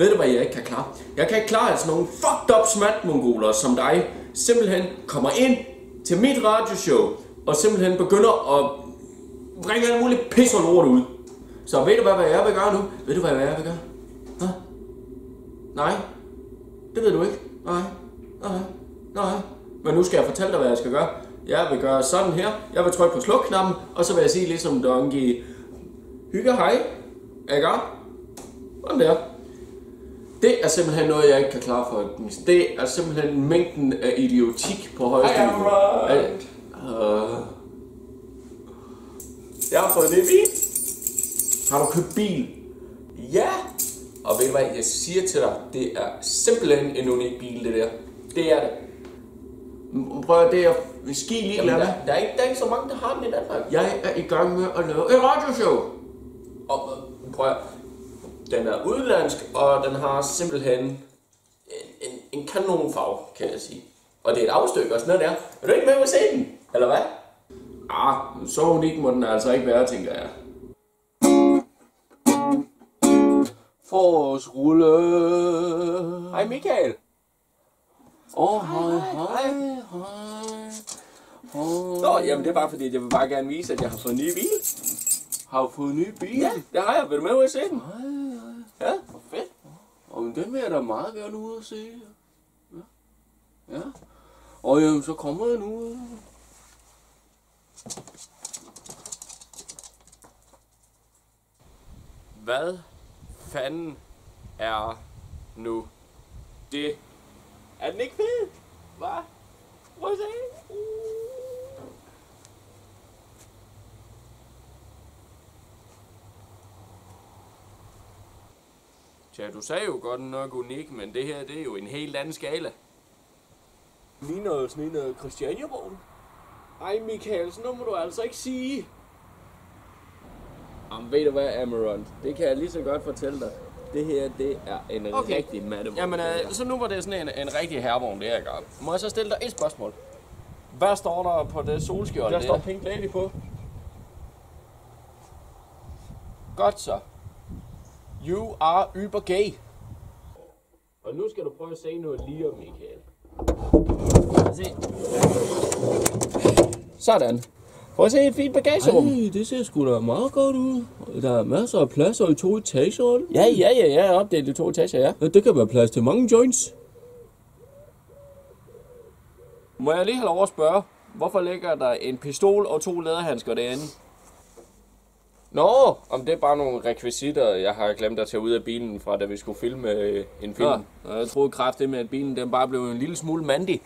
Ved du hvad jeg ikke kan klare? Jeg kan ikke klare, at sådan nogle fucked up smatmongoler som dig simpelthen kommer ind til mit radioshow og simpelthen begynder at bringe alt muligt pis og lort ud. Så ved du hvad jeg vil gøre nu? Ved du hvad jeg vil gøre? Hå? Nej. Det ved du ikke. Nej. Men nu skal jeg fortælle dig, hvad jeg skal gøre. Jeg vil gøre sådan her. Jeg vil trykke på slukknappen, og så vil jeg sige ligesom Donkey. Hygge hej. Ikke? Sådan der. Det er simpelthen noget, jeg ikke kan klare for. Det er simpelthen mængden af idiotik på højeste niveau. Jeg har fået det bil. Har du købt bil? Ja. Og ved du hvad, jeg siger til dig, det er simpelthen en unik bil, det der. Det er det. Prøv at det er ski lige der er ikke så mange, der har den i Danmark. Jeg er i gang med at lave et radioshow. Og prøv at den er udenlandsk, og den har simpelthen en kanonfarve, kan jeg sige. Og det er et afstykke og sådan noget der. Er du ikke med at se den? Eller hvad? Så unik må den altså ikke være, tænker jeg. Forårsrulle. Hej Michael. Hej. Nå, jamen det er bare fordi, jeg vil bare gerne vise, at jeg har fået en ny bil. Har du fået en ny bil? Ja, det har jeg. Vil du med ud og se den? Ja, hvor fedt. Og den vil jeg da meget gerne ud og se. Ja. Og jamen, så kommer jeg nu. Hvad fanden er nu det? Er den ikke fed? Hvad? Prøv at se. Tja, du sagde jo godt nok unik, men det her, det er jo en helt anden skala. Ligner sådan en Christiania-vogn. Ej, Michael, sådan noget må du altså ikke sige. Jamen, ved du hvad, Amaranth? Det kan jeg lige så godt fortælle dig. Det her, det er en rigtig mattevogn. Jamen, så nu var det sådan en rigtig herrevogn, det her gang. Må jeg så stille dig et spørgsmål? Hvad står der på det solskjold? Der står Pink Lady på. Godt så. You are über gay. Og nu skal du prøve at se noget lige om, Michael. Se. Sådan. Prøv at se et fint bagagerum. Ej, det ser sgu da meget godt ud. Der er masser af plads og i 2 etager. Ja, opdelt i 2 etager, ja. Ja, det kan være plads til mange joints. Må jeg lige have lov at spørge, hvorfor ligger der en pistol og 2 læderhandsker derinde? Nå, om det er bare nogle rekvisitter, jeg har glemt at tage ud af bilen fra, da vi skulle filme en film. Ja, jeg troede kraftigt med, at bilen den bare blev en lille smule mandig.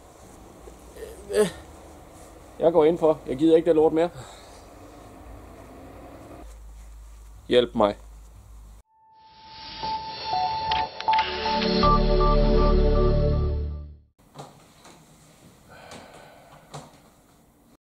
Jeg går ind for. Jeg gider ikke det lort mere. Hjælp mig.